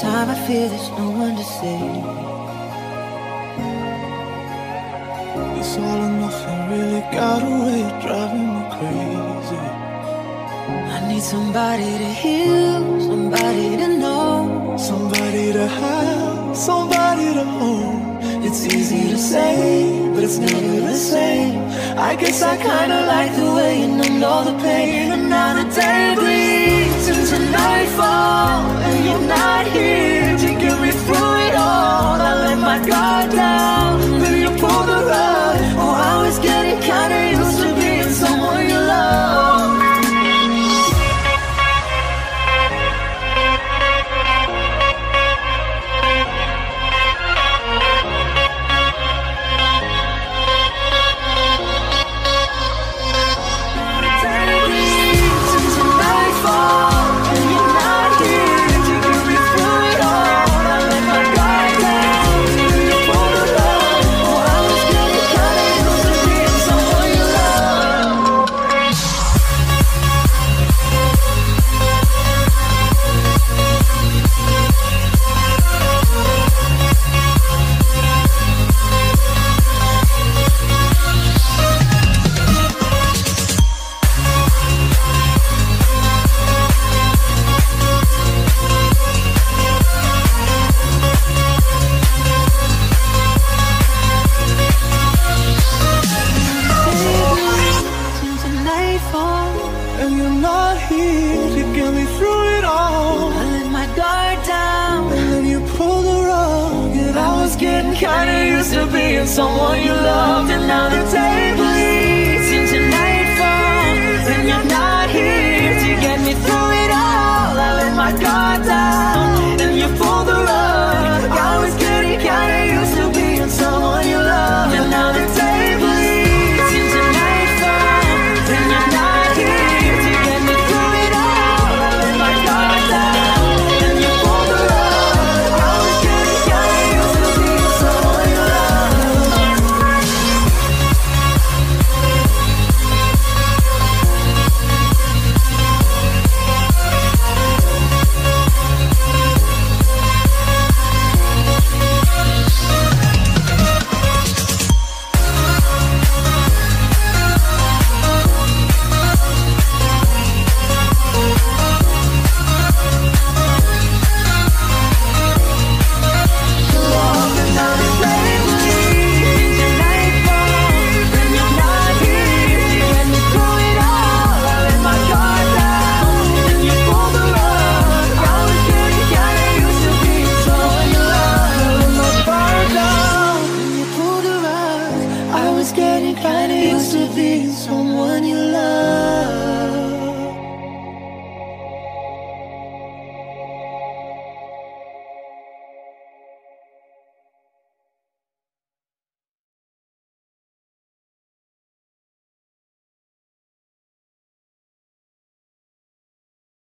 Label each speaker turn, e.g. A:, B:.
A: time I feel there's no one to save.
B: This all or nothing really got a way of driving me crazy.
A: I need somebody to heal, somebody to know,
B: somebody to have, somebody to hold. It's easy to say, but it's never the same. I guess I kinda like the way you numbed all the pain. And now the day bleeds into nightfall, and you're not here to get me through it all. I let my guard down, then you pull the rug. Oh, I was getting kinda used to being someone you love. And you're not here to get me through it all.
A: I let my guard down,
B: and then you pull the rug. And I was getting kinda used to being someone you loved. And now the day bleeds into nightfall, and you're not here to get me through it all. I let my guard down, and you pull the rug. I was getting kinda used to being someone you loved. And now the day bleeds into nightfall, and you're not here to get me through it all. I let my guard down, and you pull the rug. I was getting kinda used to being someone you love. Getting kinda used to being someone you love.